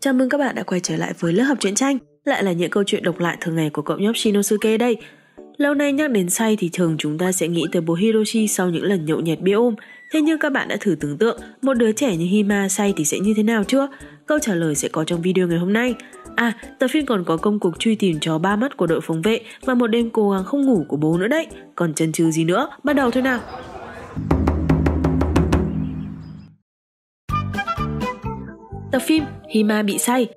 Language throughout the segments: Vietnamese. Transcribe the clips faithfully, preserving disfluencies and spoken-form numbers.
Chào mừng các bạn đã quay trở lại với lớp học truyện tranh. Lại là những câu chuyện độc lạ thường ngày của cậu nhóc Shinosuke đây. Lâu nay nhắc đến say thì thường chúng ta sẽ nghĩ tới bố Hiroshi sau những lần nhậu nhẹt bia ôm. Thế nhưng các bạn đã thử tưởng tượng một đứa trẻ như Hima say thì sẽ như thế nào chưa? Câu trả lời sẽ có trong video ngày hôm nay. À, tập phim còn có công cuộc truy tìm chó ba mắt của đội phòng vệ và một đêm cố gắng không ngủ của bố nữa đấy. Còn chần chừ gì nữa, bắt đầu thôi nào. Tập phim Hima bị say.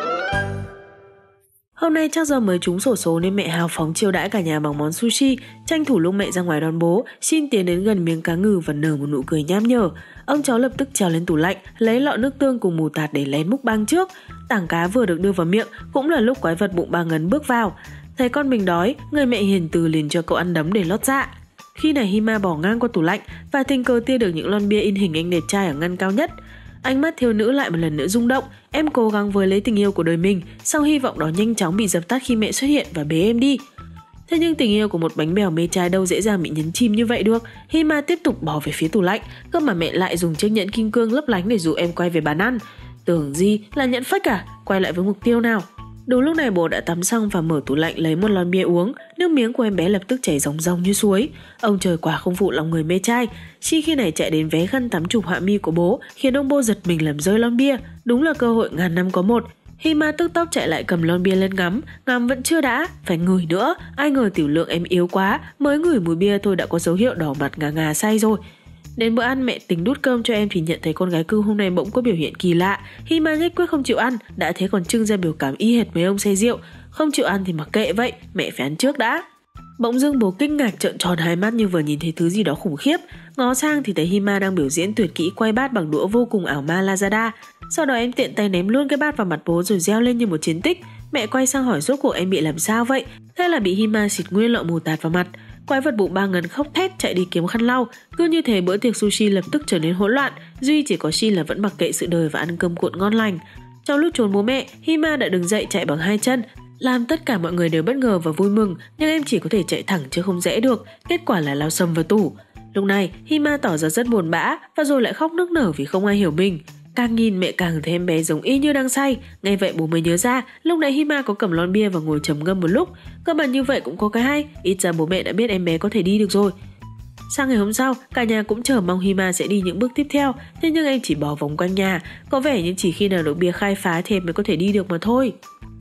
Hôm nay chắc do mới trúng xổ số nên mẹ hào phóng chiêu đãi cả nhà bằng món sushi. Tranh thủ lúc mẹ ra ngoài đón bố, Shin tiến đến gần miếng cá ngừ và nở một nụ cười nham nhở. Ông cháu lập tức trèo lên tủ lạnh, lấy lọ nước tương cùng mù tạt để lén múc băng trước. Tảng cá vừa được đưa vào miệng cũng là lúc quái vật bụng ba ngấn bước vào. Thấy con mình đói, người mẹ hiền từ liền cho cậu ăn đấm để lót dạ. Khi này Hima bỏ ngang qua tủ lạnh và tình cờ tia được những lon bia in hình anh đẹp trai ở ngăn cao nhất. Ánh mắt thiếu nữ lại một lần nữa rung động. Em cố gắng với lấy tình yêu của đời mình, song hy vọng đó nhanh chóng bị dập tắt khi mẹ xuất hiện và bế em đi. Thế nhưng tình yêu của một bánh bèo mê trai đâu dễ dàng bị nhấn chìm như vậy được. Hima tiếp tục bỏ về phía tủ lạnh, cơ mà mẹ lại dùng chiếc nhẫn kim cương lấp lánh để dụ em quay về bàn ăn. Tưởng gì là nhẫn fake à? Quay lại với mục tiêu nào. Đúng lúc này bố đã tắm xong và mở tủ lạnh lấy một lon bia uống. Nước miếng của em bé lập tức chảy ròng ròng như suối. Ông trời quả không phụ lòng người mê trai. Chi khi này chạy đến vé khăn tắm chụp họa mi của bố, khiến ông bố giật mình làm rơi lon bia. Đúng là cơ hội ngàn năm có một. Hima tức tốc chạy lại cầm lon bia lên ngắm. Ngắm vẫn chưa đã, phải ngửi nữa. Ai ngờ tiểu lượng em yếu quá, mới ngửi mùi bia thôi đã có dấu hiệu đỏ mặt ngà ngà say rồi. Đến bữa ăn mẹ tính đút cơm cho em thì nhận thấy con gái cưng hôm nay bỗng có biểu hiện kỳ lạ. Hima nhất quyết không chịu ăn, đã thế còn trưng ra biểu cảm y hệt mấy ông say rượu. Không chịu ăn thì mặc kệ vậy, mẹ phải ăn trước đã. Bỗng dưng bố kinh ngạc trợn tròn hai mắt như vừa nhìn thấy thứ gì đó khủng khiếp. Ngó sang thì thấy Hima đang biểu diễn tuyệt kỹ quay bát bằng đũa vô cùng ảo ma Lazada. Sau đó em tiện tay ném luôn cái bát vào mặt bố rồi reo lên như một chiến tích. Mẹ quay sang hỏi rốt cuộc em bị làm sao vậy. Thế là bị Hima xịt nguyên lọ mù tạt vào mặt. Quái vật bụng ba ngấn khóc thét chạy đi kiếm khăn lau. Cứ như thế bữa tiệc sushi lập tức trở nên hỗn loạn. Duy chỉ có Shin là vẫn mặc kệ sự đời và ăn cơm cuộn ngon lành. Trong lúc trốn bố mẹ, Hima đã đứng dậy chạy bằng hai chân, làm tất cả mọi người đều bất ngờ và vui mừng. Nhưng em chỉ có thể chạy thẳng chứ không rẽ được. Kết quả là lao sầm vào tủ. Lúc này Hima tỏ ra rất buồn bã và rồi lại khóc nức nở vì không ai hiểu mình. Càng nhìn mẹ càng thấy em bé giống y như đang say. Ngay vậy bố mới nhớ ra lúc nãy Hima có cầm lon bia và ngồi trầm ngâm một lúc. Cơ mà như vậy cũng có cái hay, ít ra bố mẹ đã biết em bé có thể đi được rồi. Sang ngày hôm sau, cả nhà cũng chờ mong Hima sẽ đi những bước tiếp theo. Thế nhưng em chỉ bỏ vòng quanh nhà. Có vẻ như chỉ khi nào được bia khai phá thì em mới có thể đi được mà thôi.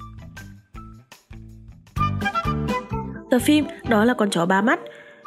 Tập phim đó là con chó ba mắt.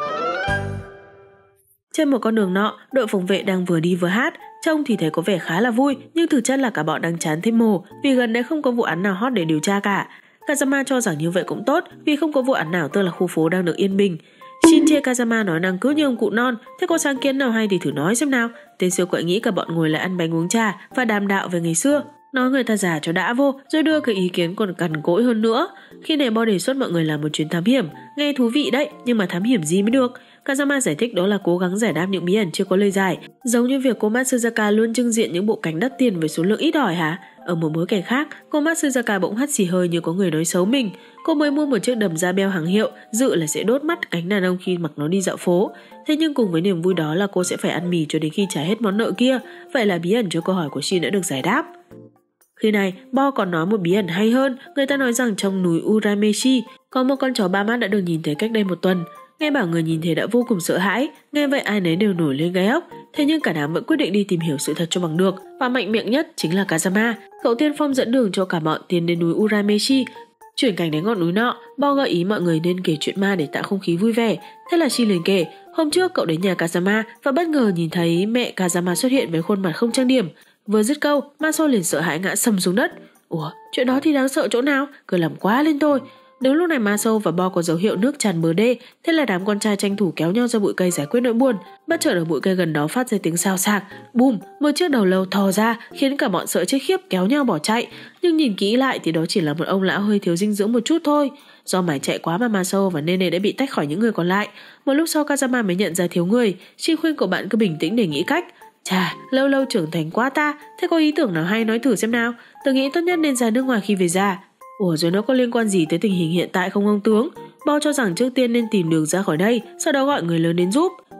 Trên một con đường nọ, đội phòng vệ đang vừa đi vừa hát. Trông thì thấy có vẻ khá là vui, nhưng thực chất là cả bọn đang chán thêm mồ vì gần đây không có vụ án nào hot để điều tra cả. Kazama cho rằng như vậy cũng tốt vì không có vụ án nào, tức là khu phố đang được yên bình. Shin chê Kazama nói năng cứ như ông cụ non. Thế có sáng kiến nào hay thì thử nói xem nào. Tên siêu quậy nghĩ cả bọn ngồi lại ăn bánh uống trà và đàm đạo về ngày xưa. Nói người ta già cho đã vô, rồi đưa cái ý kiến còn cằn cỗi hơn nữa. Khi này Bo đề xuất mọi người làm một chuyến thám hiểm. Nghe thú vị đấy, nhưng mà thám hiểm gì mới được. Kazama giải thích đó là cố gắng giải đáp những bí ẩn chưa có lời giải. Giống như việc cô Matsuzaka luôn trưng diện những bộ cánh đắt tiền với số lượng ít ỏi hả? Ở một bối cảnh khác, cô Matsuzaka bỗng hắt xì hơi như có người nói xấu mình. Cô mới mua một chiếc đầm da beo hàng hiệu, dự là sẽ đốt mắt cánh đàn ông khi mặc nó đi dạo phố. Thế nhưng cùng với niềm vui đó là cô sẽ phải ăn mì cho đến khi trả hết món nợ kia. Vậy là bí ẩn cho câu hỏi của Shin đã được giải đáp. Khi này, Bo còn nói một bí ẩn hay hơn. Người ta nói rằng trong núi Urameshi có một con chó ba mắt đã được nhìn thấy cách đây một tuần. Nghe bảo người nhìn thấy đã vô cùng sợ hãi. Nghe vậy ai nấy đều nổi lên gai ốc. Thế nhưng cả đám vẫn quyết định đi tìm hiểu sự thật cho bằng được. Và mạnh miệng nhất chính là Kazama. Cậu tiên phong dẫn đường cho cả bọn tiến đến núi Urameshi. Chuyển cảnh đến ngọn núi nọ, Bo gợi ý mọi người nên kể chuyện ma để tạo không khí vui vẻ. Thế là Shin liền kể. Hôm trước cậu đến nhà Kazama và bất ngờ nhìn thấy mẹ Kazama xuất hiện với khuôn mặt không trang điểm. Vừa dứt câu, Maso liền sợ hãi ngã sầm xuống đất. Ủa, chuyện đó thì đáng sợ chỗ nào? Cứ làm quá lên thôi. Đến lúc này Maso và Bo có dấu hiệu nước tràn bờ đê. Thế là đám con trai tranh thủ kéo nhau ra bụi cây giải quyết nỗi buồn. Bất chợt ở bụi cây gần đó phát ra tiếng xào xạc. Bùm, một chiếc đầu lâu thò ra khiến cả bọn sợ chết khiếp kéo nhau bỏ chạy. Nhưng nhìn kỹ lại thì đó chỉ là một ông lão hơi thiếu dinh dưỡng một chút thôi. Do mải chạy quá mà Maso và Nene đã bị tách khỏi những người còn lại. Một lúc sau Kazama mới nhận ra thiếu người. Shin khuyên cậu bạn cứ bình tĩnh để nghĩ cách. Chà, lâu lâu trưởng thành quá ta. Thế có ý tưởng nào hay nói thử xem nào. Tớ nghĩ tốt nhất nên ra nước ngoài khi về già. Ủa rồi nó có liên quan gì tới tình hình hiện tại không ông tướng? Bo cho rằng trước tiên nên tìm đường ra khỏi đây, sau đó gọi người lớn đến giúp.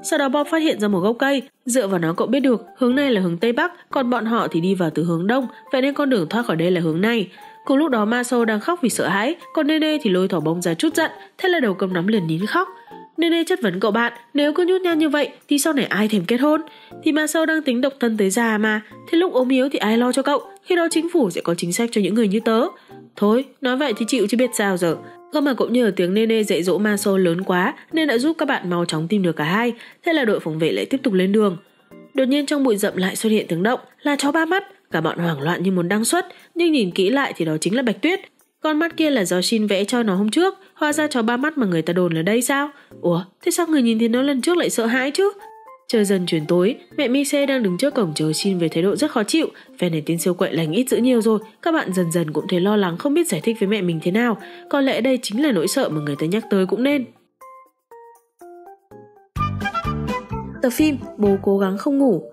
Sau đó Bob phát hiện ra một gốc cây, dựa vào nó cậu biết được hướng này là hướng Tây Bắc, còn bọn họ thì đi vào từ hướng Đông, vậy nên con đường thoát khỏi đây là hướng này. Cùng lúc đó Marshall đang khóc vì sợ hãi, còn Nene thì lôi thỏ bông ra chút giận, thế là đầu cầm nắm liền nín khóc. Nene chất vấn cậu bạn, nếu cứ nhút nhát như vậy thì sau này ai thèm kết hôn? Thì Marshall đang tính độc thân tới già mà, thế lúc ốm yếu thì ai lo cho cậu, khi đó chính phủ sẽ có chính sách cho những người như tớ. Thôi, nói vậy thì chịu chứ biết sao giờ. Cơ mà cũng nhờ tiếng Nene dạy dỗ Marshall lớn quá nên đã giúp các bạn mau chóng tìm được cả hai, thế là đội phòng vệ lại tiếp tục lên đường. Đột nhiên trong bụi rậm lại xuất hiện tiếng động, là chó ba mắt, cả bọn hoảng loạn như muốn đăng xuất, nhưng nhìn kỹ lại thì đó chính là Bạch Tuyết. Con mắt kia là do Shin vẽ cho nó hôm trước, hóa ra chó ba mắt mà người ta đồn là đây sao? Ủa, thế sao người nhìn thấy nó lần trước lại sợ hãi chứ? Trời dần chuyển tối, mẹ Mise đang đứng trước cổng chờ Shin với thái độ rất khó chịu. Phe này tên siêu quậy lành ít dữ nhiều rồi, các bạn dần dần cũng thấy lo lắng không biết giải thích với mẹ mình thế nào. Có lẽ đây chính là nỗi sợ mà người ta nhắc tới cũng nên. Tập phim Bố cố gắng không ngủ.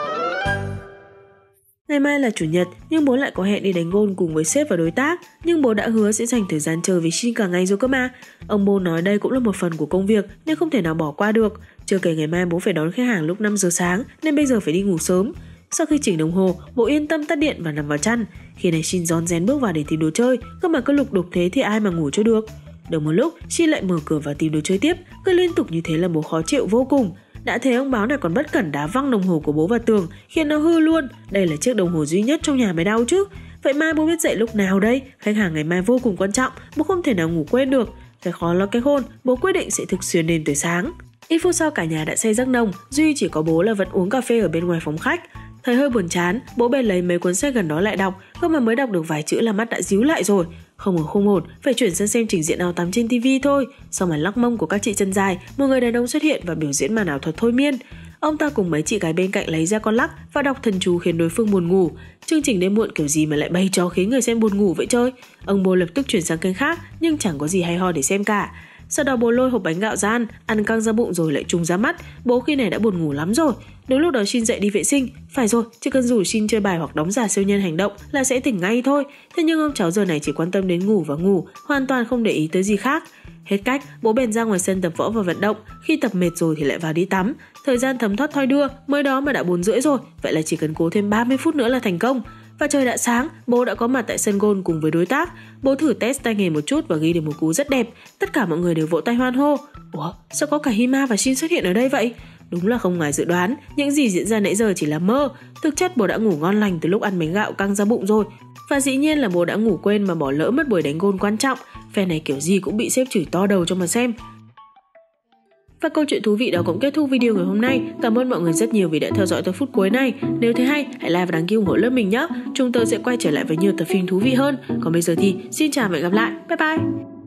Ngày mai là chủ nhật, nhưng bố lại có hẹn đi đánh gôn cùng với sếp và đối tác, nhưng bố đã hứa sẽ dành thời gian chơi với Shin cả ngày rồi cơ mà. Ông bố nói đây cũng là một phần của công việc nên không thể nào bỏ qua được. Chưa kể ngày mai bố phải đón khách hàng lúc năm giờ sáng nên bây giờ phải đi ngủ sớm. Sau khi chỉnh đồng hồ, bố yên tâm tắt điện và nằm vào chăn. Khi này Shin rón rén bước vào để tìm đồ chơi, cơ mà cứ lục đục thế thì ai mà ngủ cho được. Được một lúc, Shin lại mở cửa và tìm đồ chơi tiếp, cứ liên tục như thế là bố khó chịu vô cùng. Đã thế ông báo này còn bất cẩn đá văng đồng hồ của bố vào tường, khiến nó hư luôn. Đây là chiếc đồng hồ duy nhất trong nhà mới đau chứ. Vậy mai bố biết dậy lúc nào đây? Khách hàng ngày mai vô cùng quan trọng, bố không thể nào ngủ quên được. Phải khó lo cái hôn, bố quyết định sẽ thực xuyên đêm tới sáng. Ít phút sau cả nhà đã say giấc nồng, duy chỉ có bố là vẫn uống cà phê ở bên ngoài phòng khách. Thấy hơi buồn chán, bố bèn lấy mấy cuốn sách gần đó lại đọc, cơ mà mới đọc được vài chữ là mắt đã díu lại rồi. Không ở không ổn, phải chuyển sang xem trình diễn áo tắm trên tivi thôi. Sau màn lắc mông của các chị chân dài, một người đàn ông xuất hiện và biểu diễn màn ảo thuật thôi miên. Ông ta cùng mấy chị gái bên cạnh lấy ra con lắc và đọc thần chú khiến đối phương buồn ngủ. Chương trình đêm muộn kiểu gì mà lại bày trò khiến người xem buồn ngủ vậy chơi? Ông bố lập tức chuyển sang kênh khác, nhưng chẳng có gì hay ho để xem cả. Sau đó bố lôi hộp bánh gạo ra ăn, ăn căng ra bụng rồi lại trùng ra mắt. Bố khi này đã buồn ngủ lắm rồi. Đúng lúc đó Shin dậy đi vệ sinh. Phải rồi, chỉ cần rủ Shin chơi bài hoặc đóng giả siêu nhân hành động là sẽ tỉnh ngay thôi. Thế nhưng ông cháu giờ này chỉ quan tâm đến ngủ và ngủ, hoàn toàn không để ý tới gì khác. Hết cách, bố bèn ra ngoài sân tập võ và vận động. Khi tập mệt rồi thì lại vào đi tắm. Thời gian thấm thoát thoi đưa, mới đó mà đã bốn rưỡi rồi. Vậy là chỉ cần cố thêm ba mươi phút nữa là thành công. Và trời đã sáng, bố đã có mặt tại sân golf cùng với đối tác. Bố thử test tay nghề một chút và ghi được một cú rất đẹp. Tất cả mọi người đều vỗ tay hoan hô. Ủa, sao có cả Hima và Shin xuất hiện ở đây vậy? Đúng là không ngoài dự đoán, những gì diễn ra nãy giờ chỉ là mơ. Thực chất bố đã ngủ ngon lành từ lúc ăn bánh gạo căng ra bụng rồi. Và dĩ nhiên là bố đã ngủ quên mà bỏ lỡ mất buổi đánh golf quan trọng. Phe này kiểu gì cũng bị sếp chửi to đầu cho mà xem. Và câu chuyện thú vị đó cũng kết thúc video ngày hôm nay. Cảm ơn mọi người rất nhiều vì đã theo dõi tới phút cuối này. Nếu thấy hay, hãy like và đăng ký ủng hộ lớp mình nhé. Chúng tôi sẽ quay trở lại với nhiều tập phim thú vị hơn. Còn bây giờ thì xin chào và hẹn gặp lại. Bye bye.